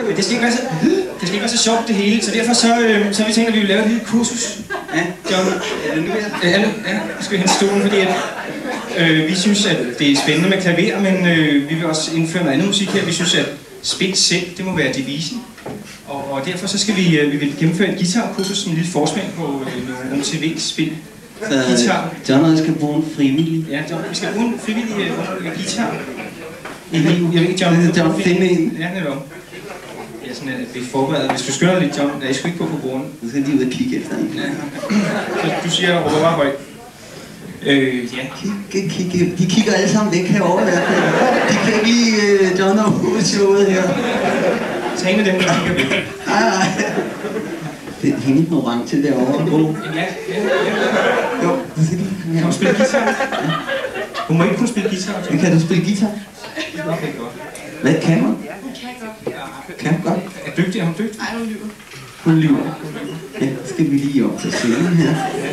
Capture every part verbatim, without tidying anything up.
Men det skal ikke være så, det skal ikke være så sjovt det hele, så derfor så, øh, så har vi tænkt, at vi vil lave et lille kursus. Ja, John. Ja, nu skal vi hente stolen, fordi at, øh, vi synes, at det er spændende med klaver, men øh, vi vil også indføre noget andet musik her. Vi synes, at spil selv, det må være devisen. Og, og derfor så skal vi, øh, vi vil gennemføre et guitarkursus som en lille forsmænd på øh, nogle T V-spil. Guitar. John og jeg skal bruge en frivillig. Ja, John, vi skal bruge en frivillig øh, guitar. Jeg ved ikke, John, det er John finde en. Ja, netop. Ja, sådan at vi forbereder. Hvis du skynder dig lidt, John, der er sgu ikke på på broren. Så skal de ud og kigge efter en. Ja. Så du siger, at råber bare højt. Øh, ja. Kig, kig, kig. De kigger alle sammen væk herovre. De kan ikke lide uh, John og hovedshowet her. Tag en af dem, der kigger væk. Nej, nej. Det er hende den orange derovre. Ja, ja, ja. Jo, det skal lige. Kan du spille guitar? Ja. Hun må ikke kunne spille guitar. Men kan du spille guitar? Okay, godt. Hvad kan hun? Hun kan godt. Kan hun godt? Er dygtig? Er hun dygtig? Nej, hun lyver. Hun lyver. Ja, så skal vi lige op til scenen her.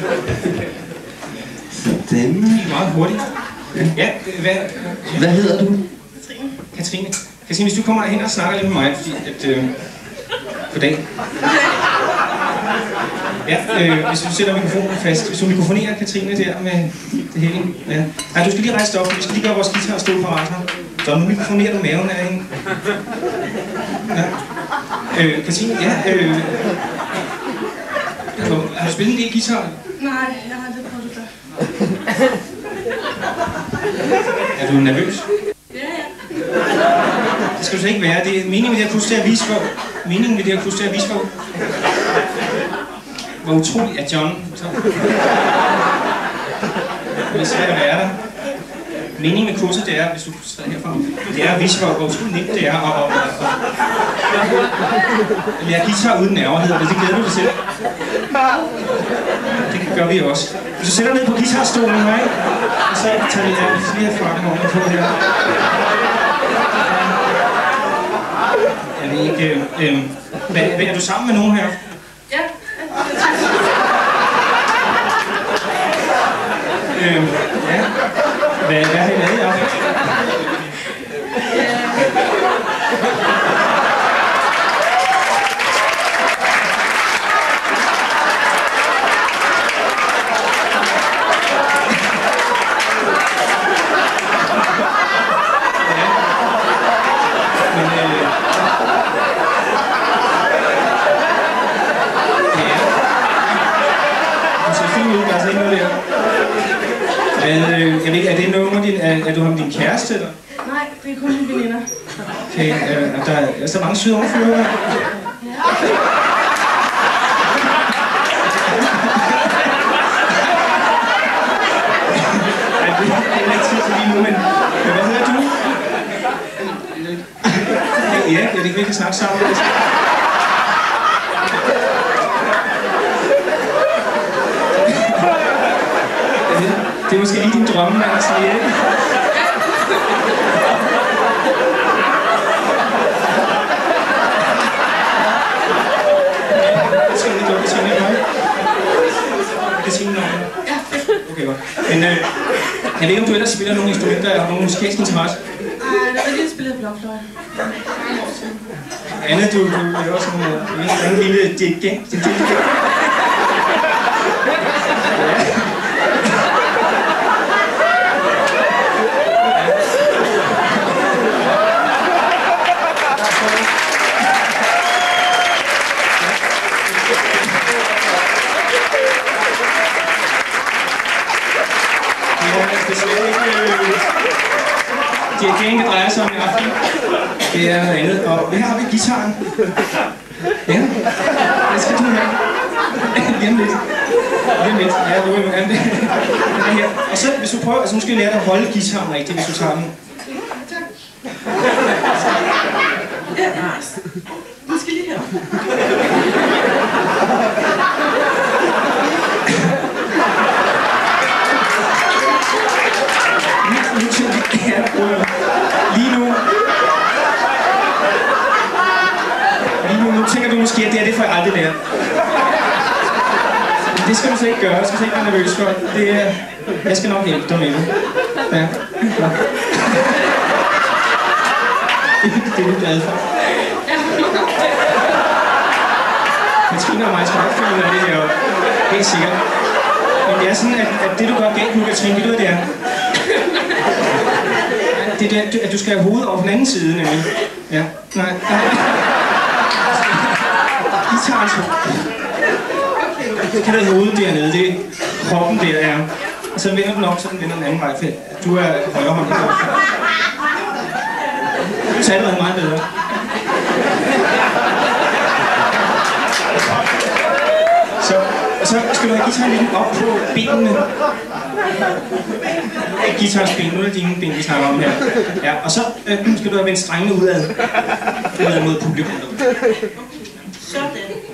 Sådan. Det er meget hurtigt. Ja, hvad, hvad hedder du? Katrine. Katrine. Katrine, hvis du kommer hen og snakker lidt med mig, fordi at... Øh, goddag. Ja, øh, hvis du sætter mikrofonen fast. Hvis du mikrofonerer Katrine der med det hele. Ja. Nej, du skal lige rejse dig op. Vi skal lige gøre vores guitar stå parat her. Så nu mikrofonerer du maven af hende. Ja. Øh, Katrine, ja, øh... Har du spillet en del guitar? Nej, jeg har aldrig prøvet det før. Er du nervøs? Ja, ja. Det skal du så ikke være. Det er meningen med det her kursus til at vise for... Meningen med det her kursus til at vise for... Hvor utroligt er John. Så... Det er svært at være der. Meningen med kurset, det er, hvis du sidder herfra, det er at vise for, hvor utroligt nemt det er at... at, at lære guitar uden nerver, hedder det. Det glæder du dig selv. Det gør vi også. Hvis du sætter ned på guitarstolen her, ikke? Og så tager vi lige herfra den over på her. Jeg ved ikke... Øh, øh, hvad, hvad, er du sammen med nogen her? Ja. Øh, ja. Hvad, hvad har I lavet i aften? Jeg ved ikke, er det nummer din, er, er du ham din kæreste, eller? Nej, det er kun mine veninder. Okay, øh, der er, er så mange søde overfører her. Ja. Ej, det er ikke tid til lige nu, men hvad hedder du? Ja, jeg ved ikke, vi kan snakke sammen. Det er måske lige din drømme, mand, så ja. Skal vi gøre Katrine noget? Katrine noget? Okay, godt. Men øh, jeg ved ikke, om du ellers spiller nogle instrumenter, eller har nogle musikalske interesse? Ej, der var lige spillet blokfløjte. Anne, du, du er også en, en lille dirigent. Dirigering, det drejer sig om i aften. Det er noget andet. Og her har vi guitaren. Ja, hvad skal du have? Lige om lidt. Lige om lidt. Ja, du vil gerne det. Den her. Og så, hvis du prøver, altså nu skal jeg lære dig at holde guitaren rigtigt, hvis du tager den. Ja, den skal lige her. Lige nu, lige nu, nu tænker du måske, at det er det, får jeg aldrig lært. Men det skal du så ikke gøre, du skal så ikke være nervøs for. Det er, jeg skal nok hjælpe dig med det. Ja. Det er du glad for. Katrine og mig skal nok finde ud af det her, helt sikkert. Men det er sådan, at, at det du gør galt nu, Katrine, ved du hvad det er? Det er det, at du skal have hovedet over den anden side, nemlig. Ja, nej, nej. Guitaren så. Du kan have hovedet dernede, det er kroppen der, ja. Og så vender den op, så den vender den anden vej, for du er højre hånd. Du tager allerede meget bedre. Så, og så skal du have guitaren lidt op på benene. Ikke guitarens ben, nu er det dine ben, vi snakker om her. Ja, og så øh, skal du have vendt strengene udad. Udad mod publikum. Sådan.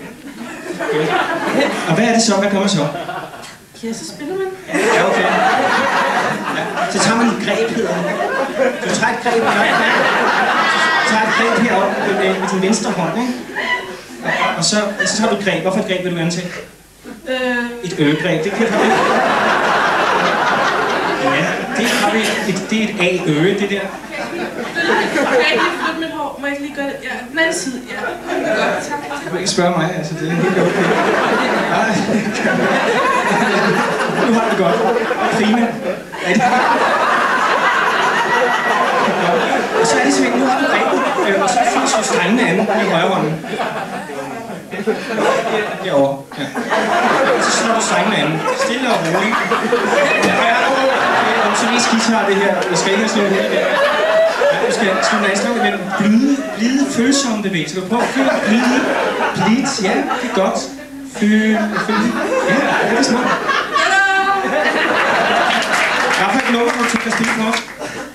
Og hvad er det så? Hvad kommer så? Ja, så spiller man. Ja, okay. Ja, så tager man et greb, hedder det. Du tager et greb, nej, nej. Du tager et greb heroppe med, med din venstre hånd, ikke? Og så, så tager du et greb. Hvorfor et greb vil du gerne til? Øh... Et øregreb, det kan vi. Ja, det har vi. Et, det er et A-øre, det der. Jeg kan ikke lige flytte mit hår. Må jeg ikke lige gøre det? Ja, den anden side. Ja, godt. Tak. Du kan ikke spørge mig, altså det er helt okay. Nej. Nu har det godt. Prima. Og så er det simpelthen, nu har du grebet, og så finder du strengene an i højre hånden. Derovre, ja. Og så slår du strengene an. Stille og roligt. Ja, ja. Og så vis guitar det her. Jeg skal ikke have slået det der. Ja, du skal slå den anslag med blide, blide, følsomme bevægelser. Du prøver at føle blide, blide. Ja, det er godt. Føl, føl. Ja, det er smart. Jeg har ikke nummer, hvor du kan stille for os.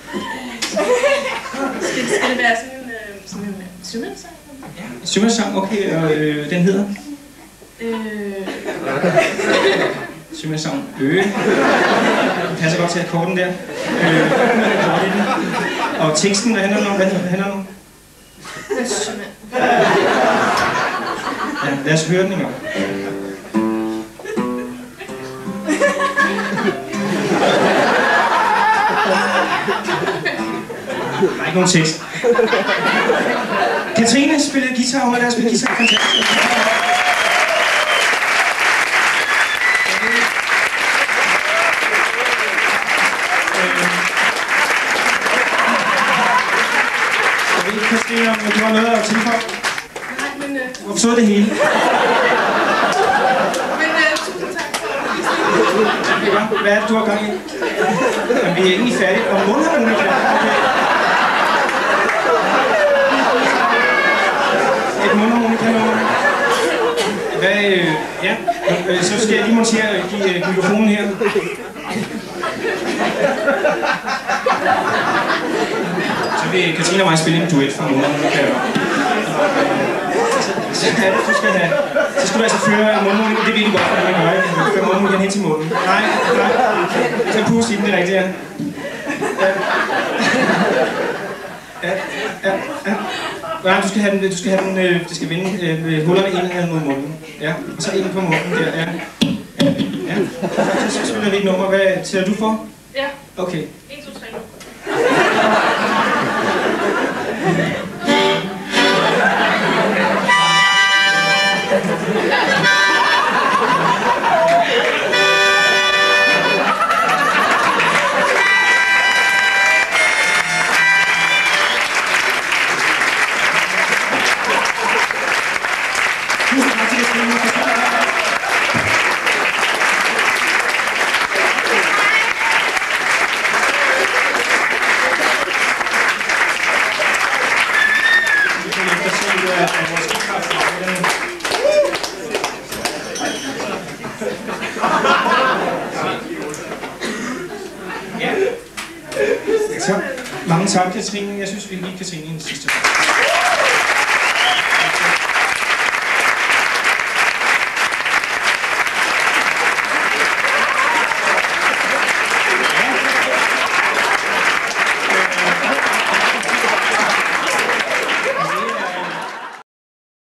Skal, skal det være sådan en, øh, sådan en sømandssang? Ja, sømandssang, okay, og øh, den hedder? Øh... Sømandssang, øh. Det passer godt til akkorden der. Øh, og teksten, hvad handler den om? Hvad handler den om? Sømand. Ja, lad os høre den en gang. Der er ikke nogen tekst. Katrine spiller guitar, hun er der spiller guitar. Fantastisk. Jeg ved ikke, Katrine, om du har noget at tilføje? Nej, men... Øh... Du har forstået det hele. Men øh, tusind tak. Ja, hvad er det, du har gang i? Jamen, vi er egentlig færdige. Og mundharmonika. Okay. Et mundharmonika-nummer. Hvad, øh, ja, øh, så skal jeg lige montere de, øh, mikrofonen her. Så vil Katrine og mig spille en duet fra mundharmonika. Så, du skal have, så skal du altså føre mundharmonika. Det ved du godt, hvad man gør, ikke? Du fører mundharmonika hen til munden. Nej, nej. Så puste i den, det er rigtigt, ja. Ja, ja, ja. Nej, du skal have den, du skal have den, øh, det skal vende øh, hullerne indad mod munden. Ja, og så ind på munden der, ja. Ja, ja. Så spiller vi et nummer. Hvad tæller du for? Ja. Okay. en, to, tre. Så mange tak, Katrine. Jeg synes, vi giver Katrine en sidste.